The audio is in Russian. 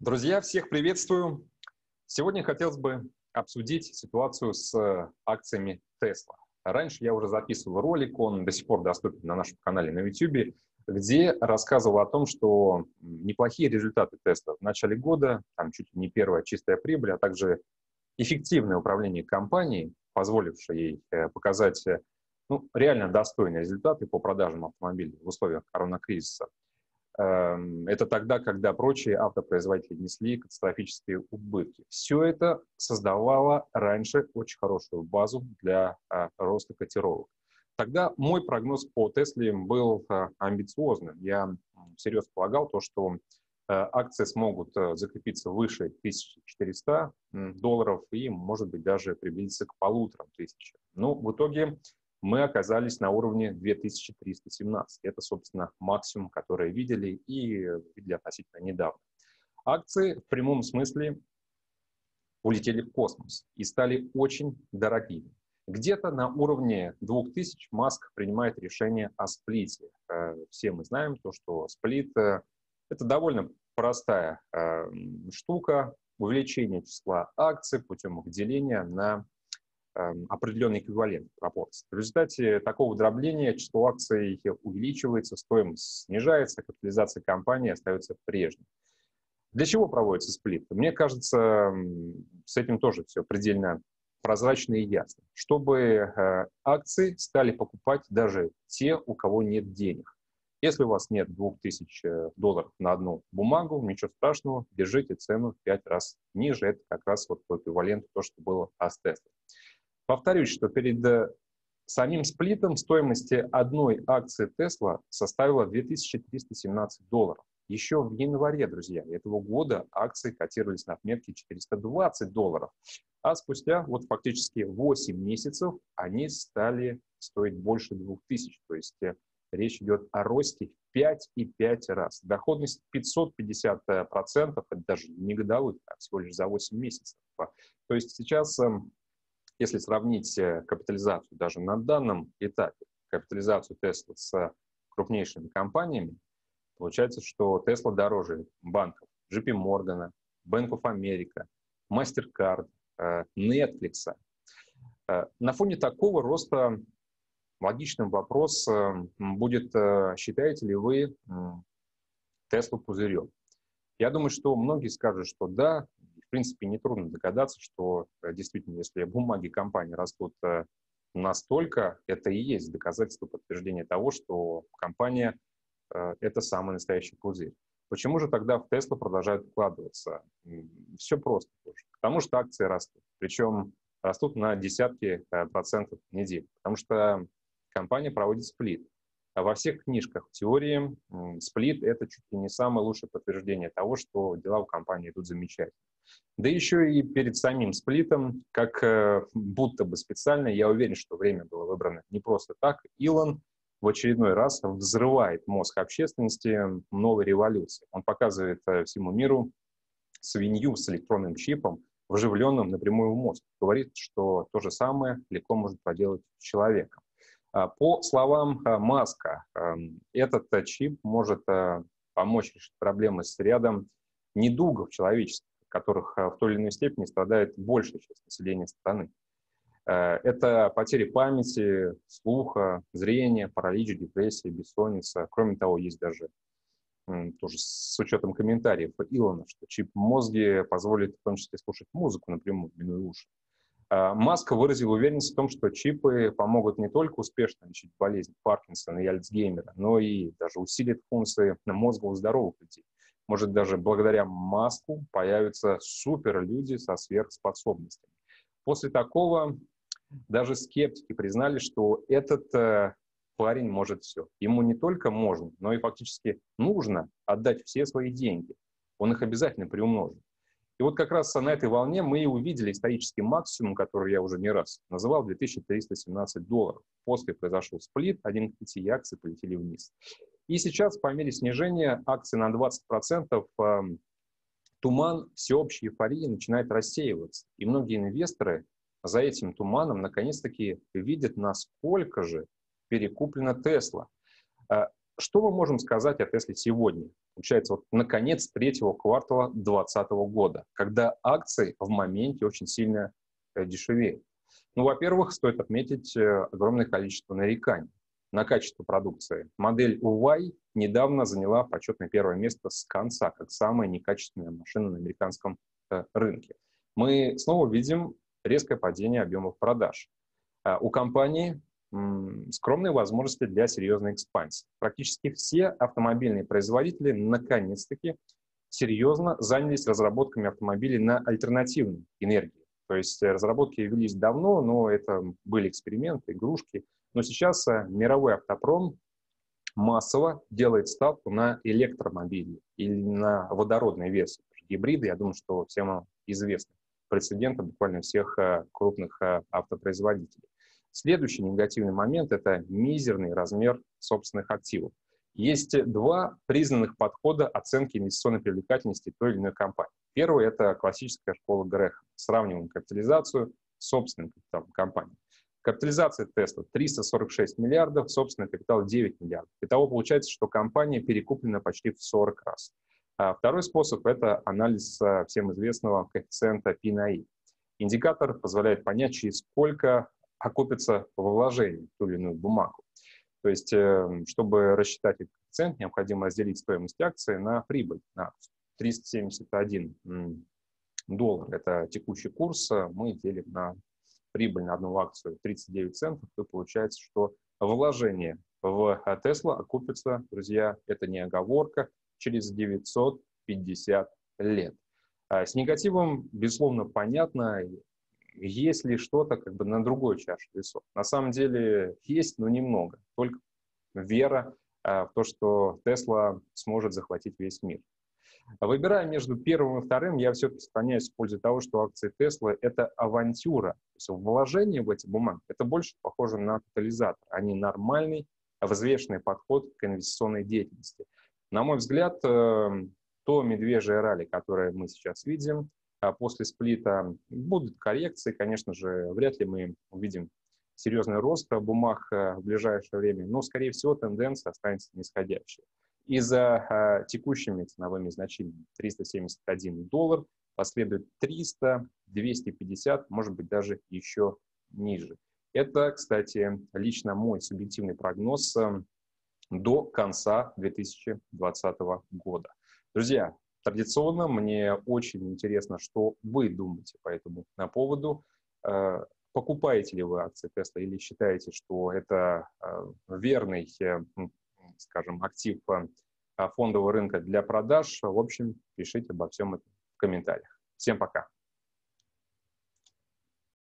Друзья, всех приветствую. Сегодня хотелось бы обсудить ситуацию с акциями Tesla. Раньше я уже записывал ролик, он до сих пор доступен на нашем канале на YouTube, где рассказывал о том, что неплохие результаты Tesla в начале года, там чуть ли не первая чистая прибыль, а также эффективное управление компанией, позволившее ей показать реально достойные результаты по продажам автомобилей в условиях коронакризиса. Это тогда, когда прочие автопроизводители несли катастрофические убытки. Все это создавало раньше очень хорошую базу для роста котировок. Тогда мой прогноз по Тесле был амбициозным. Я всерьез полагал, что акции смогут закрепиться выше 1400 долларов и, может быть, даже приблизиться к 1500. Но в итоге мы оказались на уровне 2317. Это, собственно, максимум, который видели относительно недавно. Акции в прямом смысле улетели в космос и стали очень дорогими. Где-то на уровне 2000 Маск принимает решение о сплите. Все мы знаем, что сплит – это довольно простая штука, увеличение числа акций путем их деления на определенный эквивалент пропорций. В результате такого дробления число акций увеличивается, стоимость снижается, капитализация компании остается прежней. Для чего проводится сплит? Мне кажется, с этим тоже все предельно прозрачно и ясно. Чтобы акции стали покупать даже те, у кого нет денег. Если у вас нет 2000 долларов на одну бумагу, ничего страшного, держите цену в 5 раз ниже. Это как раз вот по эквиваленту то, что было с Tesla. Повторюсь, что перед самим сплитом стоимости одной акции Tesla составила 2317 долларов. Еще в январе, друзья, этого года акции котировались на отметке 420 долларов. А спустя фактически 8 месяцев они стали стоить больше 2000. То есть речь идет о росте в 5,5 раз. Доходность 550%, это даже не годовых, а всего лишь за 8 месяцев. То есть сейчас, если сравнить капитализацию даже на данном этапе, капитализацию Tesla с крупнейшими компаниями, получается, что Tesla дороже банков JP Morgan, Bank of America, MasterCard, Netflix. На фоне такого роста логичным вопрос будет, считаете ли вы Tesla пузырем? Я думаю, что многие скажут, что да. В принципе, нетрудно догадаться, что действительно, если бумаги компании растут настолько, это и есть доказательство подтверждения того, что компания это самый настоящий пузырь. Почему же тогда в Tesla продолжают вкладываться? Все просто. Потому что акции растут. Причем растут на десятки процентов в неделю. Потому что компания проводит сплит. А во всех книжках в теории сплит – это чуть ли не самое лучшее подтверждение того, что дела у компании идут замечательно. Да еще и перед самим сплитом, как будто бы специально, я уверен, что время было выбрано не просто так, Илон в очередной раз взрывает мозг общественности новой революции. Он показывает всему миру свинью с электронным чипом, вживленным напрямую в мозг. Говорит, что то же самое легко может проделать с человеком. По словам Маска, этот чип может помочь решить проблемы с рядом недугов человеческих, которых в той или иной степени страдает большая часть населения страны. Это потери памяти, слуха, зрения, паралич, депрессия, бессонница. Кроме того, есть даже, тоже с учетом комментариев Илона, что чип в мозге позволит в том числе слушать музыку напрямую, минуя уши. Маск выразил уверенность в том, что чипы помогут не только успешно лечить болезнь Паркинсона и Альцгеймера, но и даже усилят функции мозга у здоровых людей. Может, даже благодаря Маску появятся суперлюди со сверхспособностями. После такого даже скептики признали, что этот парень может все. Ему не только можно, но и фактически нужно отдать все свои деньги. Он их обязательно приумножит. И вот как раз на этой волне мы и увидели исторический максимум, который я уже не раз называл, 2317 долларов. После произошел сплит, 1 к 5 акций полетели вниз. И сейчас по мере снижения акций на 20% туман всеобщей эйфории начинает рассеиваться. И многие инвесторы за этим туманом наконец-таки видят, насколько же перекуплена Tesla. Что мы можем сказать о Тесле сегодня? получается, вот на конец третьего квартала 2020 года, когда акции в моменте очень сильно дешевеют. Ну, во-первых, стоит отметить огромное количество нареканий на качество продукции. Модель Y недавно заняла почетное первое место с конца, как самая некачественная машина на американском рынке. Мы снова видим резкое падение объемов продаж. У компании скромные возможности для серьезной экспансии. Практически все автомобильные производители наконец-таки серьезно занялись разработками автомобилей на альтернативной энергии. То есть разработки велись давно, но это были эксперименты, игрушки. Но сейчас мировой автопром массово делает ставку на электромобили или на водородные версии. Гибриды, я думаю, что всем известны прецеденты буквально всех крупных автопроизводителей. Следующий негативный момент – это мизерный размер собственных активов. Есть два признанных подхода оценки инвестиционной привлекательности той или иной компании. Первый – это классическая школа Грэхэма. Сравниваем капитализацию с собственным капиталом компании. Капитализация Tesla 346 миллиардов, собственный капитал 9 миллиардов. Итого получается, что компания перекуплена почти в 40 раз. А второй способ – это анализ всем известного коэффициента P на I. Индикатор позволяет понять, через сколько окупится во вложении в ту или иную бумагу. То есть, чтобы рассчитать этот коэффициент, необходимо разделить стоимость акции на прибыль, на акцию. 371 доллар – это текущий курс, мы делим на прибыль на одну акцию 39 центов, то получается, что вложение в Tesla окупится, друзья, это не оговорка, через 950 лет. С негативом, безусловно, понятно, есть ли что-то как бы на другой чаше весов. На самом деле есть, но немного. Только вера в то, что Tesla сможет захватить весь мир. Выбирая между первым и вторым, я все-таки склоняюсь в пользу того, что акции Tesla – это авантюра. То есть вложение в эти бумаги – это больше похоже на катализатор, а не нормальный, взвешенный подход к инвестиционной деятельности. На мой взгляд, то медвежье ралли, которое мы сейчас видим, после сплита будут коррекции, конечно же, вряд ли мы увидим серьезный рост бумаг в ближайшее время, но, скорее всего, тенденция останется нисходящей. И за текущими ценовыми значениями 371 доллар последует 300, 250, может быть, даже еще ниже. Это, кстати, лично мой субъективный прогноз до конца 2020 года. Друзья, традиционно мне очень интересно, что вы думаете по этому поводу. Покупаете ли вы акции Tesla или считаете, что это верный, скажем, актив фондового рынка для продаж? В общем, пишите обо всем этом в комментариях. Всем пока!